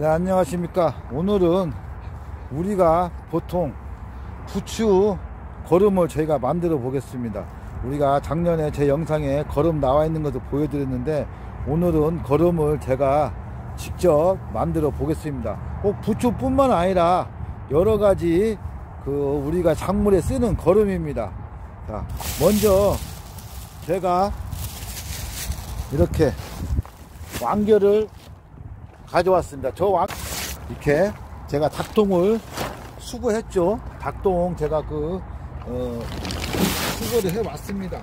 네, 안녕하십니까. 오늘은 우리가 보통 부추 거름을 저희가 만들어 보겠습니다. 우리가 작년에 제 영상에 거름 나와 있는 것을 보여드렸는데, 오늘은 거름을 제가 직접 만들어 보겠습니다. 꼭 부추뿐만 아니라 여러 가지 우리가 작물에 쓰는 거름입니다. 자, 먼저 제가 이렇게 왕겨를 가져왔습니다. 이렇게 제가 닭똥을 수거했죠. 닭똥 제가 수거를 해 왔습니다.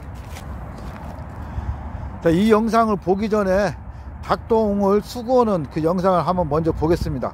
자, 이 영상을 보기 전에 닭똥을 수거하는 그 영상을 한번 먼저 보겠습니다.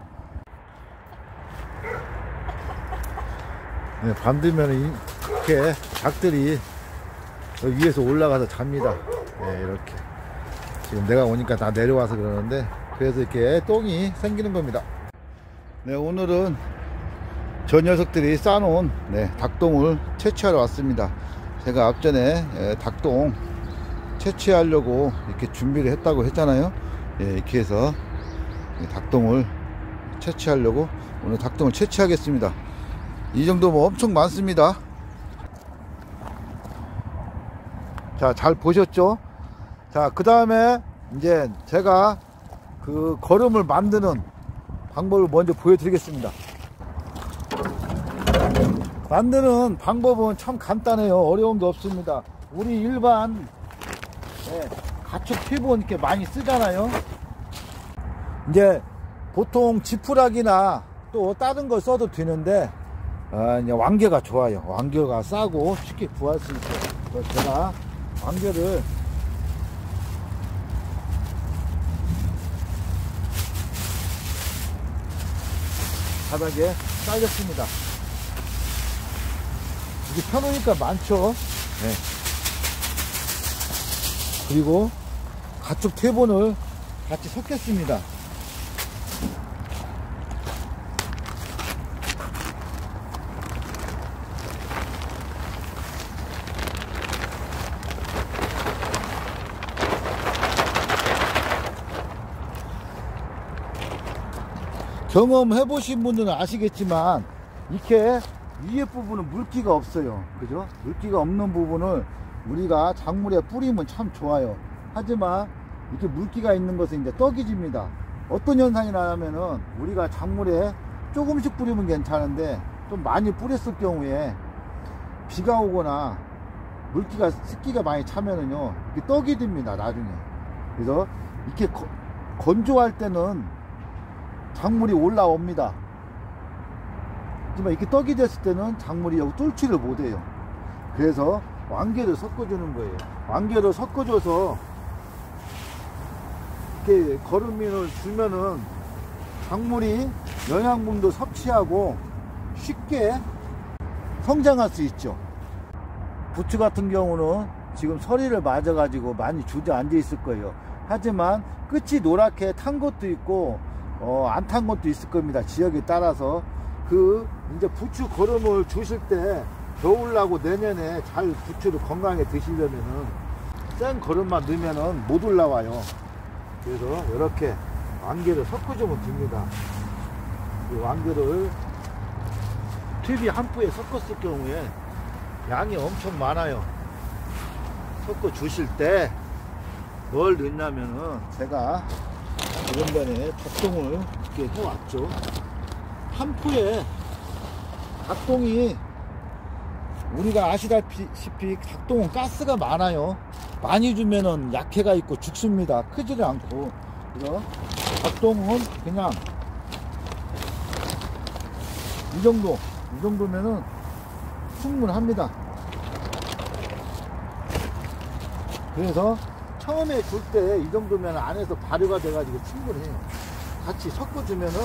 네, 밤 되면 이렇게 닭들이 위에서 올라가서 잡니다. 네, 이렇게 지금 내가 오니까 다 내려와서 그러는데, 그래서 이렇게 똥이 생기는 겁니다. 네, 오늘은 저 녀석들이 싸놓은 닭똥을 채취하러 왔습니다. 제가 앞전에 닭똥 채취하려고 이렇게 준비를 했다고 했잖아요. 이렇게 해서 닭똥을 채취하려고 오늘 닭똥을 채취하겠습니다. 이 정도면 엄청 많습니다. 자, 잘 보셨죠? 자, 그 다음에 이제 제가 거름을 만드는 방법을 먼저 보여드리겠습니다. 만드는 방법은 참 간단해요. 어려움도 없습니다. 우리 일반 가축 피부는 이렇게 많이 쓰잖아요. 이제 보통 지푸라기나 또 다른 걸 써도 되는데, 이제 왕겨가 좋아요. 왕겨가 싸고 쉽게 구할 수 있어요. 그래서 제가 왕겨를 바닥에 깔렸습니다. 이게 펴놓으니까 많죠. 네. 그리고 가축 퇴본을 같이 섞겠습니다. 경험해 보신 분들은 아시겠지만, 이렇게 위에 부분은 물기가 없어요. 그죠? 물기가 없는 부분을 우리가 작물에 뿌리면 참 좋아요. 하지만 이렇게 물기가 있는 것은 이제 떡이 집니다. 어떤 현상이 나냐면은, 우리가 작물에 조금씩 뿌리면 괜찮은데 좀 많이 뿌렸을 경우에 비가 오거나 물기가 습기가 많이 차면은요, 이게 떡이 됩니다, 나중에. 그래서 이렇게 건조할 때는 작물이 올라옵니다. 하지만 이렇게 떡이 됐을 때는 작물이 여기 뚫지를 못해요. 그래서 왕겨를 섞어주는 거예요. 왕겨를 섞어줘서 이렇게 거름민을 주면은 작물이 영양분도 섭취하고 쉽게 성장할 수 있죠. 부추 같은 경우는 지금 서리를 맞아 가지고 많이 주저앉아 있을 거예요. 하지만 끝이 노랗게 탄 것도 있고 안 탄 것도 있을 겁니다. 지역에 따라서. 이제 부추 거름을 주실 때 겨울나고 내년에 잘 부추를 건강하게 드시려면은 센 거름만 넣으면은 못 올라와요. 그래서 이렇게 왕겨를 섞어주면 됩니다. 이 왕겨를 튜브 한 뿌에 섞었을 경우에 양이 엄청 많아요. 섞어 주실 때 뭘 넣냐면은, 제가 지난번에 닭똥을 이렇게 해왔죠. 한 포에 닭똥이, 우리가 아시다시피 닭똥은 가스가 많아요. 많이 주면은 약해가 있고 죽습니다. 크지를 않고. 그래서 닭똥은 그냥 이 정도면은 충분합니다. 그래서 처음에 줄 때 이 정도면 안에서 발효가 돼가지고 충분해요. 같이 섞어주면은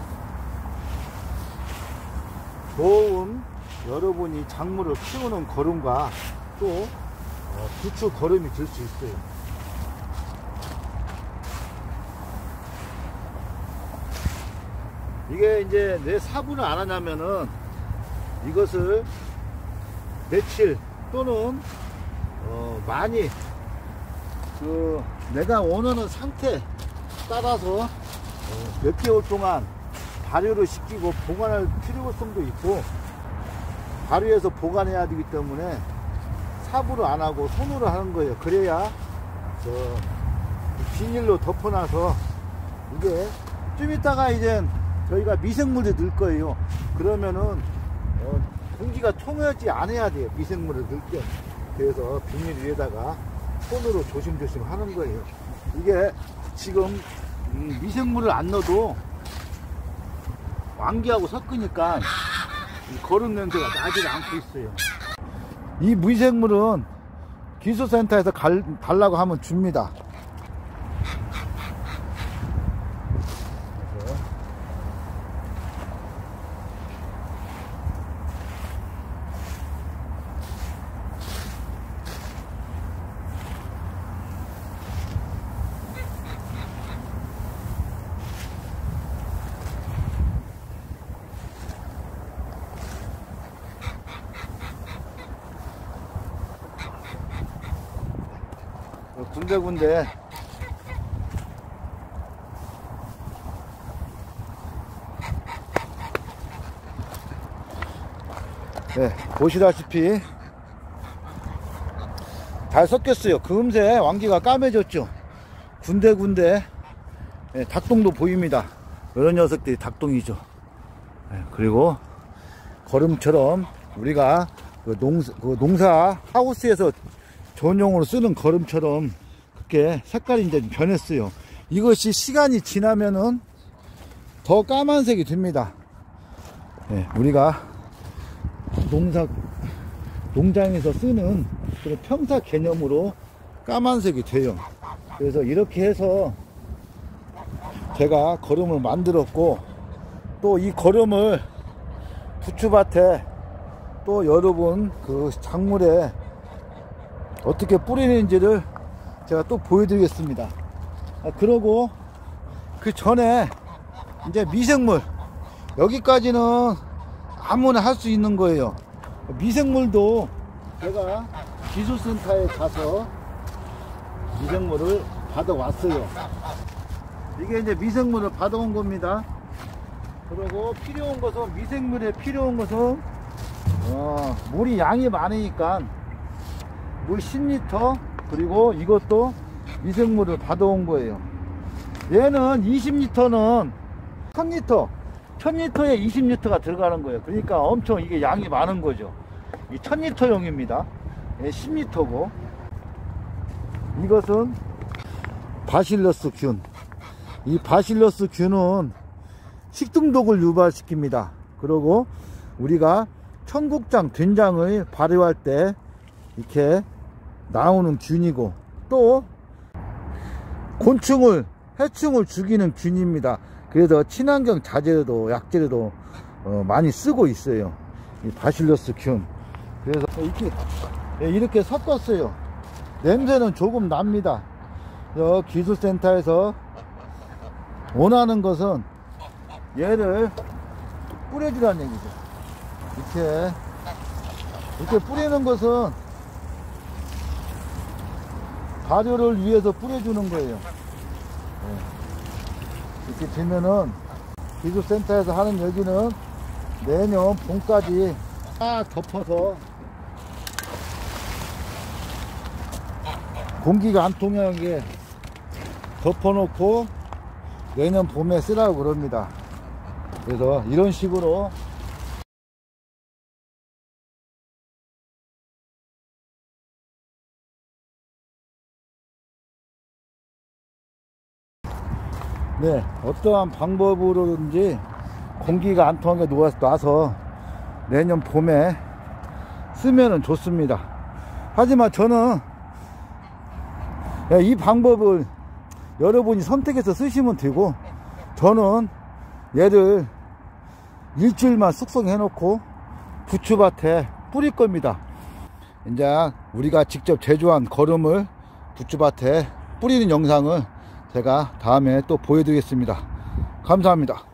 좋은, 여러분이 작물을 키우는 거름과 또 부추 거름이 될 수 있어요. 이게 이제 왜 사분을 안 하냐면은, 이것을 며칠 또는 많이 내가 원하는 상태 따라서 몇 개월 동안 발효를 시키고 보관할 필요성도 있고, 발효해서 보관해야 되기 때문에 삽으로 안 하고 손으로 하는 거예요. 그래야 비닐로 덮어놔서, 이게 좀 이따가 이제 저희가 미생물을 넣을 거예요. 그러면은 공기가 통하지 않아야 돼요, 미생물을 넣을 때. 그래서 비닐 위에다가 손으로 조심조심 하는 거예요. 이게 지금 미생물을 안 넣어도 왕기하고 섞으니까 거름 냄새가 나지 않고 있어요. 이 미생물은 기술센터에서 달라고 하면 줍니다. 군데군데 보시다시피 잘 섞였어요. 금세 왕기가 까매졌죠. 군데군데 닭똥도 보입니다. 이런 녀석들이 닭똥이죠. 그리고 거름처럼 우리가 농사 하우스에서 전용으로 쓰는 거름처럼 그렇게 색깔이 이제 변했어요. 이것이 시간이 지나면은 더 까만색이 됩니다. 우리가 농장에서 쓰는 그런 평사 개념으로 까만색이 돼요. 그래서 이렇게 해서 제가 거름을 만들었고, 또 이 거름을 부추밭에 또 여러분 그 작물에 어떻게 뿌리는지를 제가 또 보여드리겠습니다. 그러고 그 전에 이제 미생물, 여기까지는 아무나 할 수 있는 거예요. 미생물도 제가 기술센터에 가서 미생물을 받아왔어요. 이게 이제 미생물을 받아온 겁니다. 그리고 필요한 것은, 미생물에 필요한 것은 물이 양이 많으니까 물 10리터, 그리고 이것도 미생물을 받아온 거예요. 얘는 20리터는 1000리터, 1000리터에 20리터가 들어가는 거예요. 그러니까 엄청 이게 양이 많은 거죠. 이 1000리터용입니다. 10리터고, 이것은 바실러스 균. 이 바실러스 균은 식중독을 유발시킵니다. 그리고 우리가 청국장, 된장을 발효할 때 이렇게 나오는 균이고, 또 곤충을, 해충을 죽이는 균입니다. 그래서 친환경 자재로도, 약재로도 많이 쓰고 있어요, 이 바실러스 균. 그래서 이렇게 섞었어요. 냄새는 조금 납니다. 기술센터에서 원하는 것은 얘를 뿌려주라는 얘기죠. 이렇게 뿌리는 것은 발효를 위해서 뿌려주는 거예요. 이렇게 되면은 기술센터에서 하는 얘기는 내년 봄까지 딱 덮어서 공기가 안 통하게 덮어놓고 내년 봄에 쓰라고 그럽니다. 그래서 이런 식으로 어떠한 방법으로든지 공기가 안 통하게 놔서 내년 봄에 쓰면은 좋습니다. 하지만 저는 이 방법을 여러분이 선택해서 쓰시면 되고, 저는 얘를 일주일만 숙성해 놓고 부추밭에 뿌릴 겁니다. 이제 우리가 직접 제조한 거름을 부추밭에 뿌리는 영상을 제가 다음에 또 보여드리겠습니다. 감사합니다.